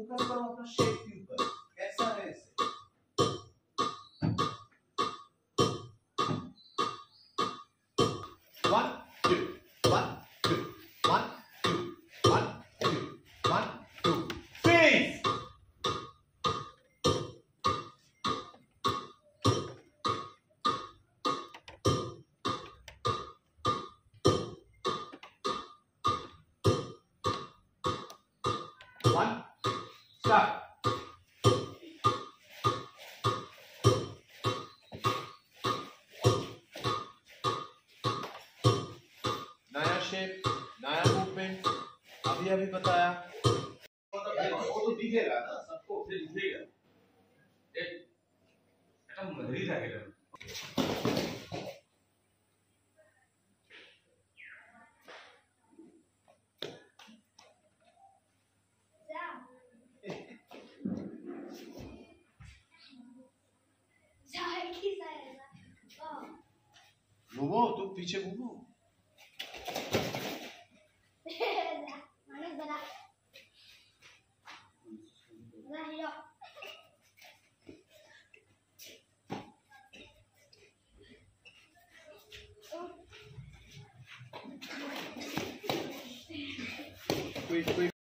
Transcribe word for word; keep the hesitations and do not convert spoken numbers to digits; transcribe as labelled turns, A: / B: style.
A: Focus करो अपना shape के ऊपर, कैसा है इसे। One two one two one two one two one two freeze. One, start. नया शेप, नया मूवमेंट, अभी अभी बताया। वो तो दिखेगा ना सबको, फिर दिखेगा। एक ऐसा मधुरी जाएगा। घूमो तुम पीछे घूमो। कोई कोई